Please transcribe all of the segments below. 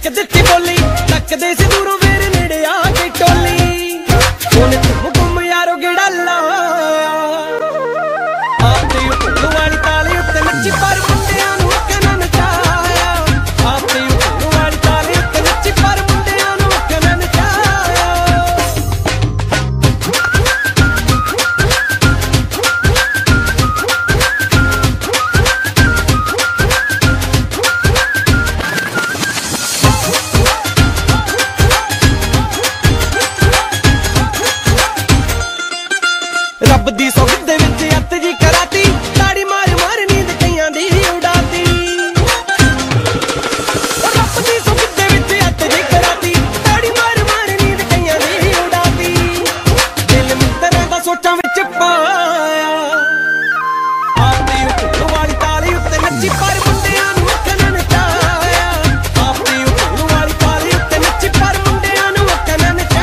ਦਿੱਤੀ ਬੋਲੀ ਤੱਕਦੇ ਸੀ ਦੂਰੋਂ ਵੇਰ ਨੇੜੇ ਆ ਕੇ ਟੋਲੀ ਉਹਨੇ ਘੁੰਮ ਯਾਰੋ ਗੇੜਾ ਲਾਇਆ ਆਪੇ ਭੁੱਲ ਵਾਲੀ ਤਾਲੀ ਉੱਤੇ ਨੱਚੀ ਪਰ ਮੁੰਡਿਆਂ ਨੂੰ ਅੱਖਾਂ ਨਚਾਇਆ ਆਪੇ ਭੁੱਲ ਵਾਲੀ ਤਾਲੀ ਉੱਤੇ ਨੱਚੀ ਪਰ ਮੁੰਡਿਆਂ ਨੂੰ ਅੱਖਾਂ ਨਚਾਇਆ ਰੱਬ ਦੀ ਸੌਗਤ ਦੇ ਵਿੱਚ ਅੱਤ ਜੀ ਕਰਾਤੀ ਤਾੜੀ ਮਾਰ ਮਾਰ ਨੀਂਦ ਕਈਆਂ ਦੀ ਉਡਾਤੀ ਰੱਬ ਦੀ ਸੌਗਤ ਦੇ ਵਿੱਚ ਅੱਤ ਜੀ ਕਰਾਤੀ ਤਾੜੀ ਮਾਰ ਮਾਰ ਨੀਂਦ ਕਈਆਂ ਦੀ ਉਡਾਤੀ ਦਿਲ ਮਿੱਤਰਾਂ ਦਾ ਸੋਚਾਂ ਵਿੱਚ ਪਾਇਆ ਆਪੇ ਭੁੱਲ ਵਾਲੀ ਤਾਲੀ ਉੱਤੇ ਨੱਚੀ ਪਰ ਮੁੰਡਿਆਂ ਨੂੰ ਅੱਖਾਂ ਨਚਾਇਆ ਆਪੇ ਭੁੱਲ ਵਾਲੀ ਤਾਲੀ ਉੱਤੇ ਨੱਚੀ ਪਰ ਮੁੰਡਿਆਂ ਨੂੰ ਅੱਖਾਂ ਨਚਾਇਆ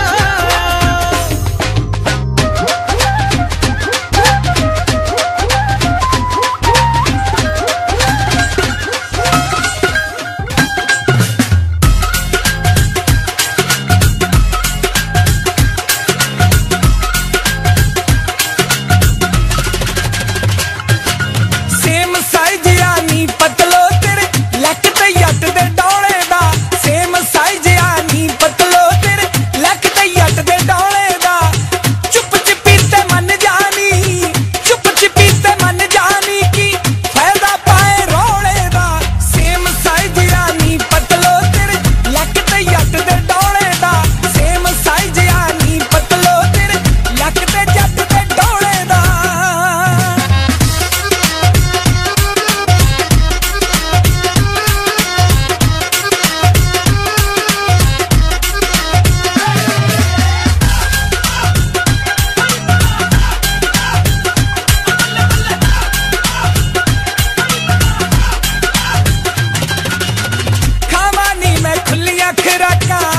ਸੇਮ ਸਾਈਜ਼ ਆਨੀ ਪਤਲੋ ਤੇਰੇ ਲੱਕ ਤੇ ਜੱਟ ਦੇ ਡੋਲੇ ਦਾ ਸੇਮ ਸਾਈਜ਼ ਆਨੀ ਪਤਲੋ ਤੇਰੇ ਲੱਕ ਤੇ ਜੱਟ ਦੇ ਡੋਲੇ ਦਾ ਚੁੱਪ ਚੁਪੀ ਤੇ ਮੰਨ ਜਾਣੀ ਚੁੱਪ ਚੁਪੀ ਤੇ ਮੰਨ ਜਾਣੀ ਕੀ ਫਾਇਦਾ ਪਾਏ ਰੋਲੇ ਦਾ ਸੇਮ ਸਾਈਜ਼ ਆਨੀ ਪਤਲੋ ਤੇਰੇ ਲੱਕ ਤੇ ਜੱਟ ਦੇ ਡੋਲੇ ਦਾ ਸੇਮ ਸਾਈਜ਼ ਆਨੀ ਪਤਲੋ ਤੇਰੇ ਲੱਕ ਤੇ ਜੱਟ ਦੇ ਡੋਲੇ ਦਾ ਖਾਵਾਂ ਨੀ ਮੈਂ ਖੁੱਲੀਆਂ ਖੁਰਾਕਾਂ